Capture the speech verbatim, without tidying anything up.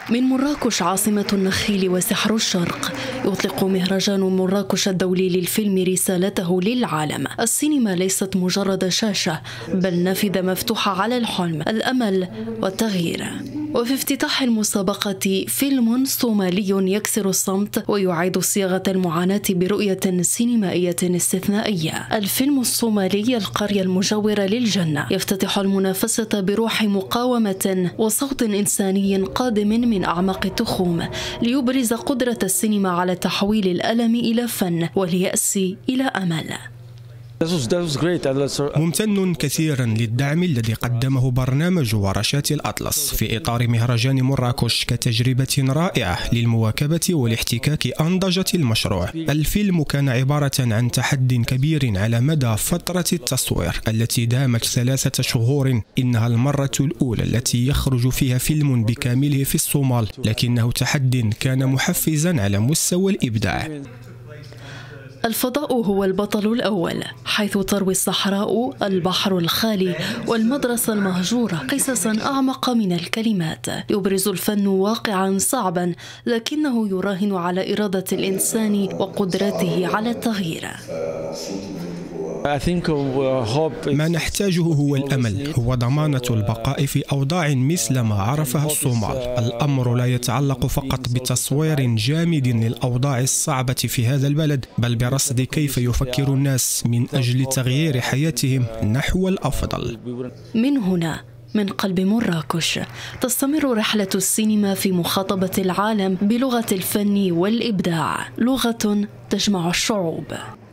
من مراكش عاصمة النخيل وسحر الشرق، يطلق مهرجان مراكش الدولي للفيلم رسالته للعالم. السينما ليست مجرد شاشة، بل نافذة مفتوحة على الحلم، الأمل والتغيير. وفي افتتاح المسابقة فيلم صومالي يكسر الصمت ويعيد صياغة المعاناة برؤية سينمائية استثنائية. الفيلم الصومالي القرية المجاورة للجنة يفتتح المنافسة بروح مقاومة وصوت إنساني قادم من أعماق التخوم، ليبرز قدرة السينما على تحويل الألم إلى فن واليأس إلى أمل. ممتن كثيرا للدعم الذي قدمه برنامج ورشات الأطلس في إطار مهرجان مراكش كتجربة رائعة للمواكبة والاحتكاك أنضجة المشروع. الفيلم كان عبارة عن تحد كبير على مدى فترة التصوير التي دامت ثلاثة شهور. إنها المرة الأولى التي يخرج فيها فيلم بكامله في الصومال، لكنه تحد كان محفزا على مستوى الإبداع. الفضاء هو البطل الأول، حيث تروي الصحراء، البحر الخالي والمدرسة المهجورة قصصا أعمق من الكلمات. يبرز الفن واقعا صعبا، لكنه يراهن على إرادة الإنسان وقدرته على التغيير. ما نحتاجه هو الأمل، هو ضمانة البقاء في أوضاع مثل ما عرفها الصومال. الأمر لا يتعلق فقط بتصوير جامد للأوضاع الصعبة في هذا البلد، بل برصد كيف يفكر الناس من أجل تغيير حياتهم نحو الأفضل. من هنا، من قلب مراكش، تستمر رحلة السينما في مخاطبة العالم بلغة الفن والإبداع، لغة تجمع الشعوب.